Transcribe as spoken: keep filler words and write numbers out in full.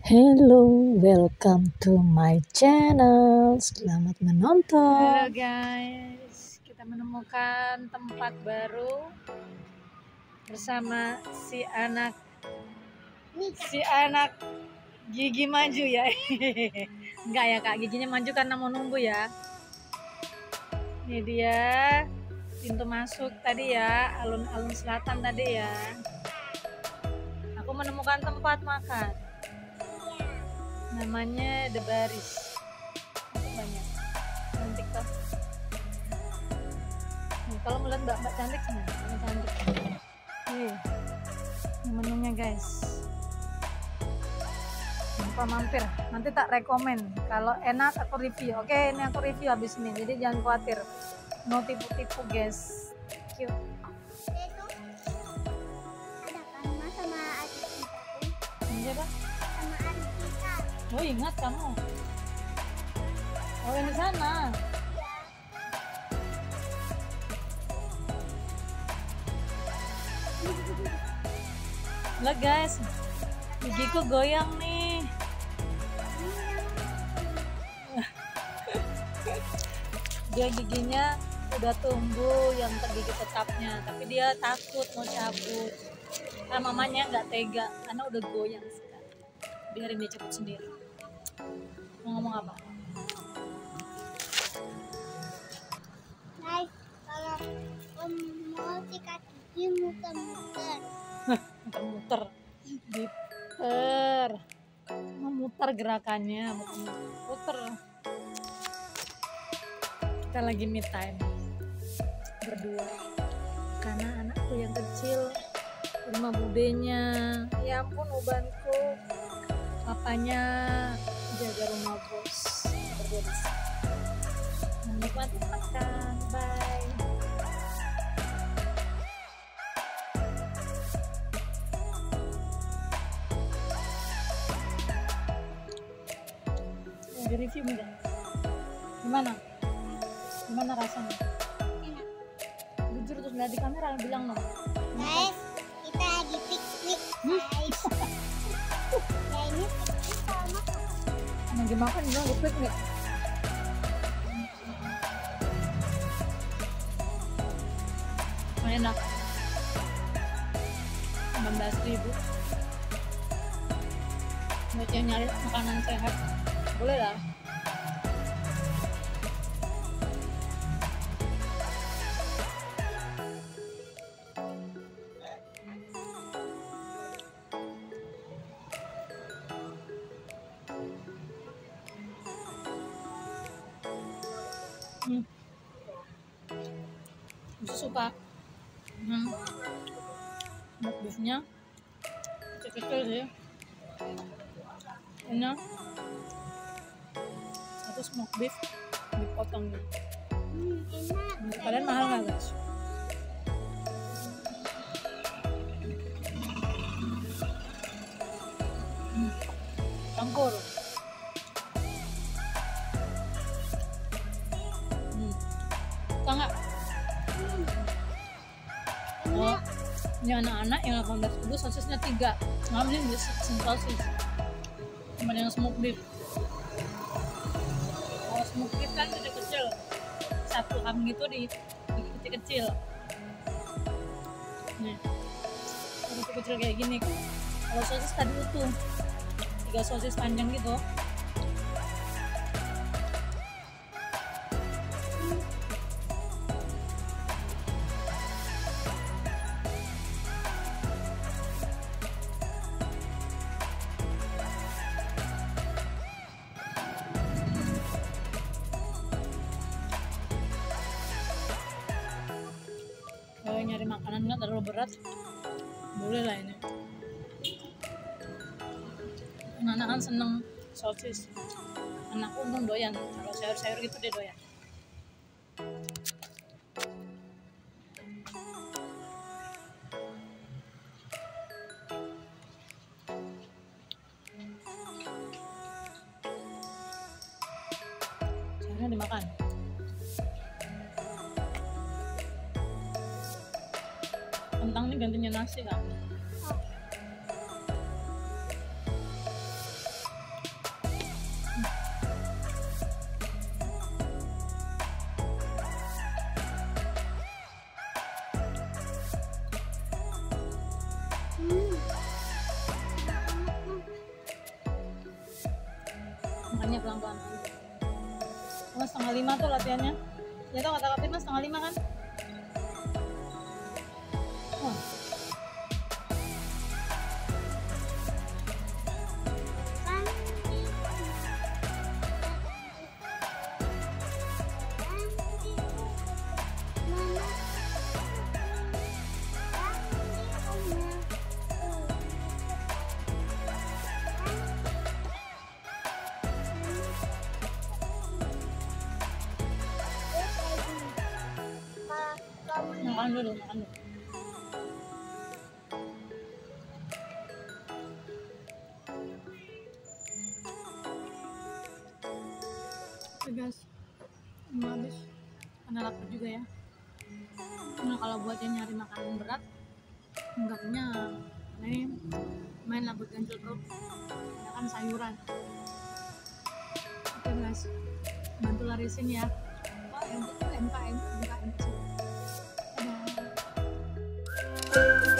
Hello, welcome to my channel. Selamat menonton. Halo guys, kita menemukan tempat baru bersama si anak si anak gigi maju ya. Enggak ya kak, giginya maju karena mau nunggu ya. Ini dia pintu masuk tadi ya, alun-alun selatan tadi ya. Aku menemukan tempat makan. Namanya The Baris. Itu banyak. Cantik toh. Nih, kalau melihat mbak-mbak cantik sih, mbak cantik. Nih, ini menunya guys. Lupa mampir. Nanti tak rekomen. Kalau enak aku review. Oke, ini aku review habis ini. Jadi jangan khawatir. No tipu-tipu guys. Cute. Ada Karma sama adik kita tuh, Ini apa? sama adik kita. Oh ingat kamu. Oh yang di sana. Lah guys, gigiku goyang nih. Dia giginya udah tumbuh yang tergigi tetapnya, tapi dia takut mau cabut. Nah mamanya nggak tega karena udah goyang sekali. Biarin dia cabut sendiri. Mau ngomong apa? Guys, kalau om mau sikat gigi muter-muter. Muter-muter, diputer, memutar gerakannya, bukan muter. Kita lagi me time berdua karena anakku yang kecil rumah budenya, ya ampun ubanku, papanya jaga rumah bos, berdua di sini. Menikmati makan, bye. Di review enggak? Gimana? Gimana rasanya? Enak. Jujur terus lihat di kamera bilang dong. Guys, kita lagi piknik, guys. Ya ini piknik kalau makan. Lagi makan bilang gue piknik. Enak. enam belas ribu. Buat yang nyari makanan sehat, boleh lah. Hmm. Bisa suka. Hmm. Mock beefnya kecil-kecil sih. Ini satu smoke beef dipotong gitu. Hmm, enak. Kalian mahal nggak guys? Hmm. Campur. Hmm. Suka nggak? Oh, ini anak-anak yang delapan belas ribu sosisnya tiga. Ngambilin di sini sosis. Cuma yang smoke beef. Kalau smoke beef kan kecil-kecil. Satu ham gitu di kecil-kecil. Nih, kecil-kecil kayak gini. Kalau sosis tadi utuh, tiga sosis panjang gitu. Kalau nyari makanan nggak terlalu berat, boleh lah ini. Anak-anak kan seneng sosis. Anakku untung doyan, kalau sayur-sayur gitu dia doyan. Sayurnya dimakan. Kentang ini gantinya nasi kan? larinya pelan-pelan aja. Mas setengah lima tuh latihannya. Ya tau kata Kapit mas setengah lima kan? Wah. Makan dulu, makan dulu. Oke guys, ini habis. Karena lapar juga ya. Nah kalau buat yang nyari makanan berat, enggak kenyang. Ini main lah buat ganjel perut. Ya kan sayuran. Oke guys, bantu larisin ya. M K M M K M K M. Dadah.